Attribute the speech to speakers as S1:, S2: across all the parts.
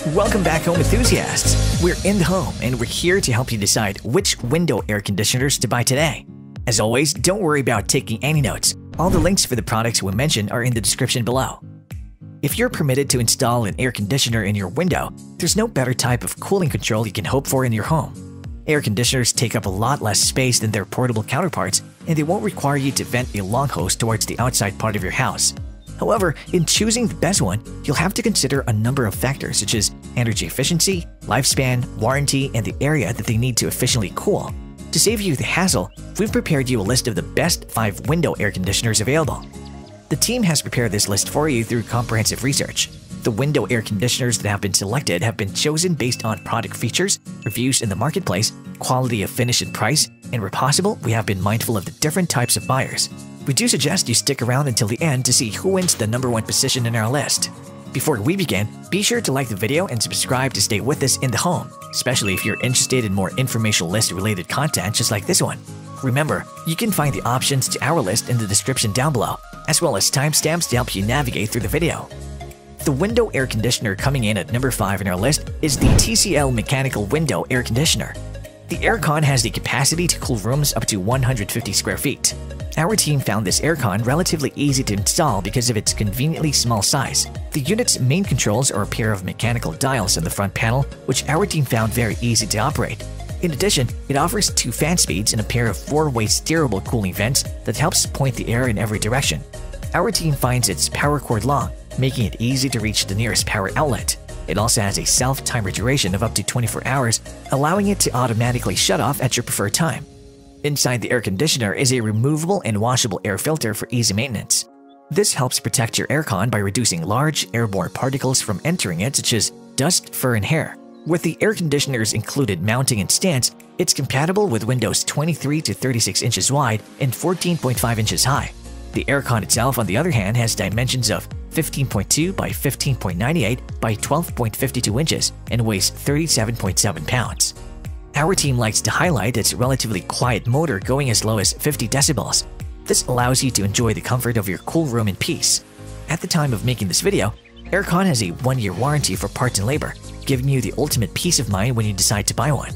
S1: Welcome back, home enthusiasts! We're in the home and we're here to help you decide which window air conditioners to buy today. As always, don't worry about taking any notes. All the links for the products we mentioned are in the description below. If you're permitted to install an air conditioner in your window, there's no better type of cooling control you can hope for in your home. Air conditioners take up a lot less space than their portable counterparts, and they won't require you to vent a long hose towards the outside part of your house. However, in choosing the best one, you'll have to consider a number of factors such as energy efficiency, lifespan, warranty, and the area that they need to efficiently cool. To save you the hassle, we've prepared you a list of the best 5 window air conditioners available. The team has prepared this list for you through comprehensive research. The window air conditioners that have been selected have been chosen based on product features, reviews in the marketplace, quality of finish and price, and where possible, we have been mindful of the different types of buyers. We do suggest you stick around until the end to see who wins the #1 position in our list. Before we begin, be sure to like the video and subscribe to stay with us in the home, especially if you're interested in more informational list-related content just like this one. Remember, you can find the options to our list in the description down below, as well as timestamps to help you navigate through the video. The window air conditioner coming in at number 5 in our list is the TCL Mechanical Window Air Conditioner. The aircon has the capacity to cool rooms up to 150 square feet. Our team found this aircon relatively easy to install because of its conveniently small size. The unit's main controls are a pair of mechanical dials on the front panel, which our team found very easy to operate. In addition, it offers 2 fan speeds and a pair of 4-way steerable cooling vents that helps point the air in every direction. Our team finds its power cord long, making it easy to reach the nearest power outlet. It also has a self-timer duration of up to 24 hours, allowing it to automatically shut off at your preferred time. Inside the air conditioner is a removable and washable air filter for easy maintenance. This helps protect your aircon by reducing large airborne particles from entering it, such as dust, fur, and hair. With the air conditioner's included mounting and stance, it's compatible with windows 23 to 36 inches wide and 14.5 inches high. The aircon itself, on the other hand, has dimensions of 15.2 by 15.98 by 12.52 inches and weighs 37.7 pounds. Our team likes to highlight its relatively quiet motor going as low as 50 decibels. This allows you to enjoy the comfort of your cool room in peace. At the time of making this video, Aircon has a 1-year warranty for parts and labor, giving you the ultimate peace of mind when you decide to buy one.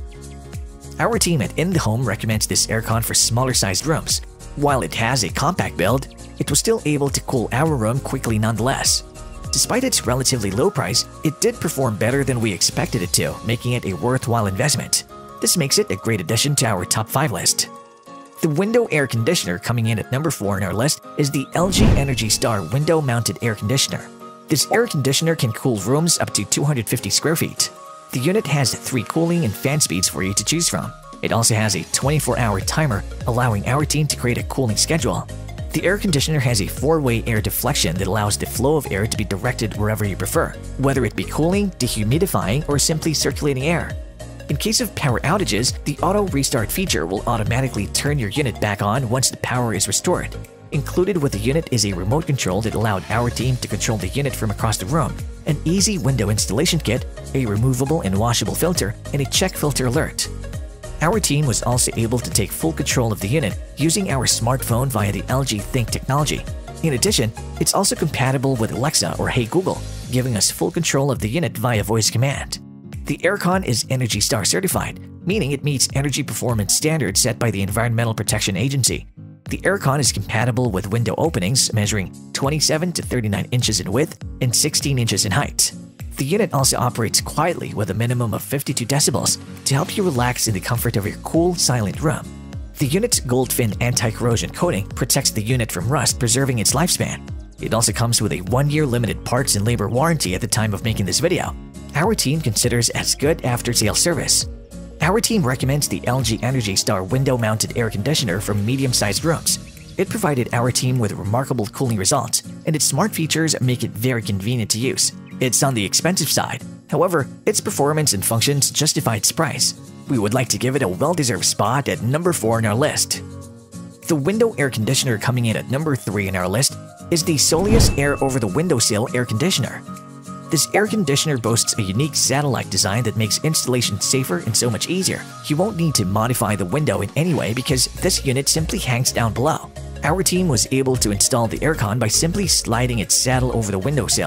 S1: Our team at In The Home recommends this aircon for smaller sized rooms. While it has a compact build, it was still able to cool our room quickly nonetheless. Despite its relatively low price, it did perform better than we expected it to, making it a worthwhile investment. This makes it a great addition to our top 5 list. The window air conditioner coming in at number 4 in our list is the LG Energy Star Window Mounted Air Conditioner. This air conditioner can cool rooms up to 250 square feet. The unit has 3 cooling and fan speeds for you to choose from. It also has a 24-hour timer, allowing our team to create a cooling schedule. The air conditioner has a 4-way air deflection that allows the flow of air to be directed wherever you prefer, whether it be cooling, dehumidifying, or simply circulating air. In case of power outages, the auto restart feature will automatically turn your unit back on once the power is restored. Included with the unit is a remote control that allowed our team to control the unit from across the room, an easy window installation kit, a removable and washable filter, and a check filter alert. Our team was also able to take full control of the unit using our smartphone via the LG Think technology. In addition, it's also compatible with Alexa or Hey Google, giving us full control of the unit via voice command. The aircon is Energy Star certified, meaning it meets energy performance standards set by the Environmental Protection Agency. The aircon is compatible with window openings measuring 27 to 39 inches in width and 16 inches in height. The unit also operates quietly with a minimum of 52 decibels to help you relax in the comfort of your cool, silent room. The unit's Goldfin anti-corrosion coating protects the unit from rust, preserving its lifespan. It also comes with a 1-year limited parts and labor warranty at the time of making this video. Our team considers as good after-sales service. Our team recommends the LG Energy Star window-mounted air conditioner for medium-sized rooms. It provided our team with remarkable cooling results, and its smart features make it very convenient to use. It's on the expensive side. However, its performance and functions justify its price. We would like to give it a well-deserved spot at number 4 in our list. The window air conditioner coming in at number 3 in our list is the Solius Air Over the Windowsill Air Conditioner. This air conditioner boasts a unique satellite design that makes installation safer and so much easier. You won't need to modify the window in any way because this unit simply hangs down below. Our team was able to install the aircon by simply sliding its saddle over the windowsill.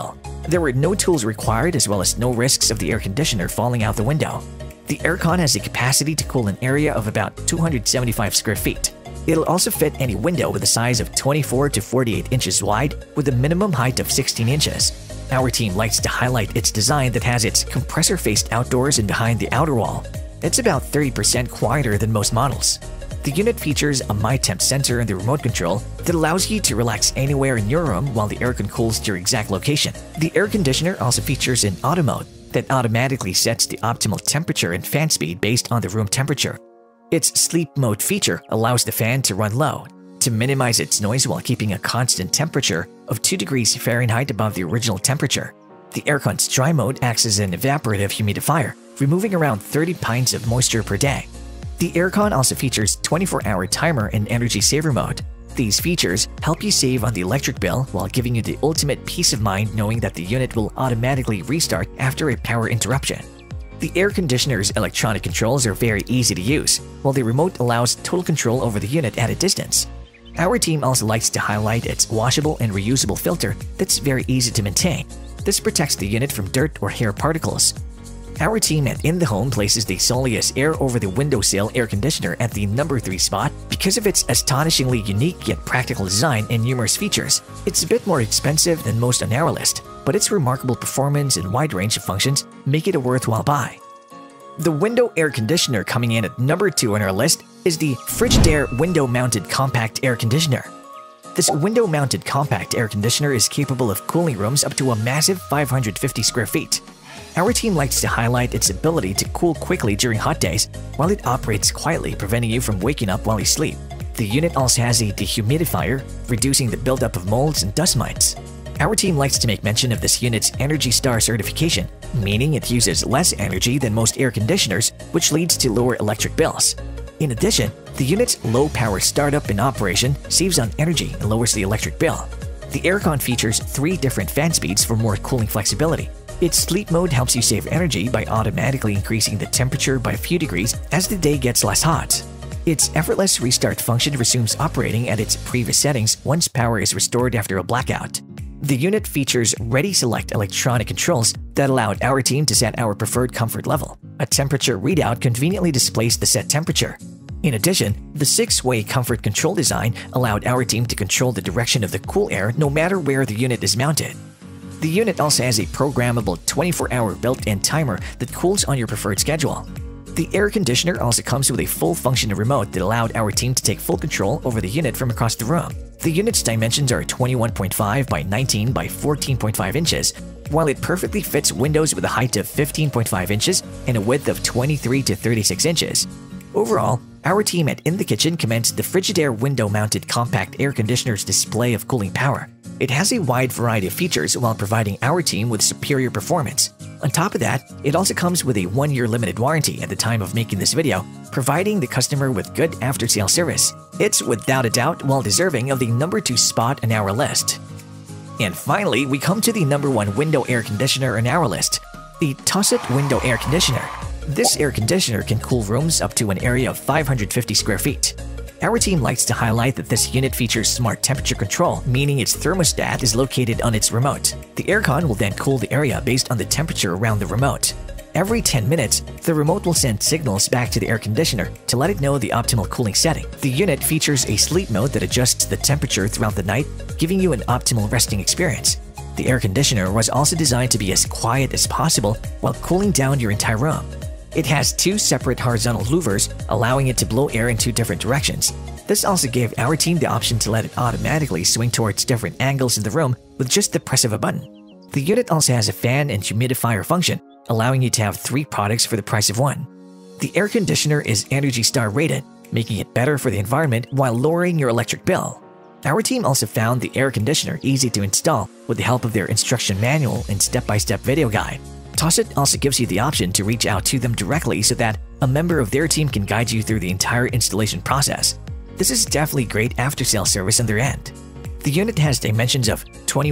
S1: There were no tools required as well as no risks of the air conditioner falling out the window. The aircon has the capacity to cool an area of about 275 square feet. It'll also fit any window with a size of 24 to 48 inches wide with a minimum height of 16 inches. Our team likes to highlight its design that has its compressor faced outdoors and behind the outer wall. It's about 30% quieter than most models. The unit features a MyTemp sensor in the remote control that allows you to relax anywhere in your room while the aircon cools to your exact location. The air conditioner also features an auto mode that automatically sets the optimal temperature and fan speed based on the room temperature. Its sleep mode feature allows the fan to run low to minimize its noise while keeping a constant temperature of 2 degrees Fahrenheit above the original temperature. The aircon's dry mode acts as an evaporative humidifier, removing around 30 pints of moisture per day. The aircon also features 24-hour timer and energy saver mode. These features help you save on the electric bill while giving you the ultimate peace of mind knowing that the unit will automatically restart after a power interruption. The air conditioner's electronic controls are very easy to use, while the remote allows total control over the unit at a distance. Our team also likes to highlight its washable and reusable filter that's very easy to maintain. This protects the unit from dirt or hair particles. Our team at In The Home places the Soleus Air over-the-windowsill air conditioner at the number 3 spot because of its astonishingly unique yet practical design and numerous features. It's a bit more expensive than most on our list, but its remarkable performance and wide range of functions make it a worthwhile buy. The window air conditioner coming in at number 2 on our list is the Frigidaire window-mounted compact air conditioner. This window-mounted compact air conditioner is capable of cooling rooms up to a massive 550 square feet. Our team likes to highlight its ability to cool quickly during hot days while it operates quietly, preventing you from waking up while you sleep. The unit also has a dehumidifier, reducing the buildup of molds and dust mites. Our team likes to make mention of this unit's ENERGY STAR certification, meaning it uses less energy than most air conditioners, which leads to lower electric bills. In addition, the unit's low-power startup and operation saves on energy and lowers the electric bill. The aircon features 3 different fan speeds for more cooling flexibility. Its sleep mode helps you save energy by automatically increasing the temperature by a few degrees as the day gets less hot. Its effortless restart function resumes operating at its previous settings once power is restored after a blackout. The unit features ready-select electronic controls that allowed our team to set our preferred comfort level. A temperature readout conveniently displays the set temperature. In addition, the 6-way comfort control design allowed our team to control the direction of the cool air no matter where the unit is mounted. The unit also has a programmable 24-hour built-in timer that cools on your preferred schedule. The air conditioner also comes with a full-function remote that allowed our team to take full control over the unit from across the room. The unit's dimensions are 21.5 by 19 by 14.5 inches, while it perfectly fits windows with a height of 15.5 inches and a width of 23 to 36 inches. Overall, our team at In The Kitchen commends the Frigidaire window-mounted compact air conditioner's display of cooling power. It has a wide variety of features while providing our team with superior performance. On top of that, it also comes with a 1-year limited warranty at the time of making this video, providing the customer with good after-sale service. It's without a doubt well deserving of the number 2 spot on our list. And finally, we come to the number 1 window air conditioner on our list, the Tosset Window Air Conditioner. This air conditioner can cool rooms up to an area of 550 square feet. Our team likes to highlight that this unit features smart temperature control, meaning its thermostat is located on its remote. The aircon will then cool the area based on the temperature around the remote. Every 10 minutes, the remote will send signals back to the air conditioner to let it know the optimal cooling setting. The unit features a sleep mode that adjusts the temperature throughout the night, giving you an optimal resting experience. The air conditioner was also designed to be as quiet as possible while cooling down your entire room. It has 2 separate horizontal louvers, allowing it to blow air in 2 different directions. This also gave our team the option to let it automatically swing towards different angles in the room with just the press of a button. The unit also has a fan and humidifier function, allowing you to have 3 products for the price of 1. The air conditioner is ENERGY STAR rated, making it better for the environment while lowering your electric bill. Our team also found the air conditioner easy to install with the help of their instruction manual and step-by-step video guide. Tosset also gives you the option to reach out to them directly so that a member of their team can guide you through the entire installation process. This is definitely great after-sale service on their end. The unit has dimensions of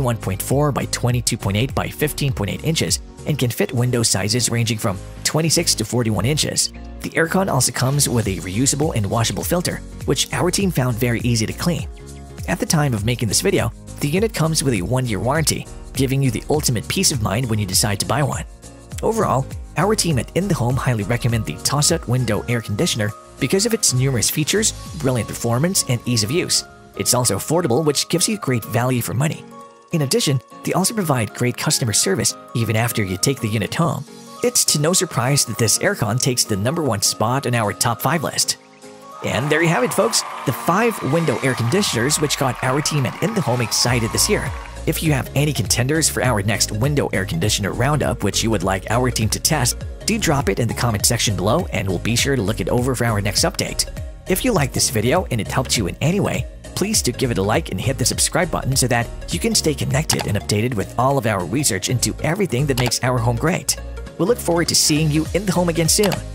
S1: 21.4 by 22.8 by 15.8 inches and can fit window sizes ranging from 26 to 41 inches. The aircon also comes with a reusable and washable filter, which our team found very easy to clean. At the time of making this video, the unit comes with a 1-year warranty, giving you the ultimate peace of mind when you decide to buy one. Overall, our team at In The Home highly recommend the Tosat window air conditioner because of its numerous features, brilliant performance, and ease of use. It's also affordable, which gives you great value for money. In addition, they also provide great customer service even after you take the unit home. It's to no surprise that this aircon takes the #1 spot on our top 5 list. And there you have it, folks, the 5 window air conditioners which got our team at In The Home excited this year. If you have any contenders for our next window air conditioner roundup which you would like our team to test, do drop it in the comment section below and we'll be sure to look it over for our next update. If you liked this video and it helped you in any way, please do give it a like and hit the subscribe button so that you can stay connected and updated with all of our research into everything that makes our home great. We'll look forward to seeing you in the home again soon.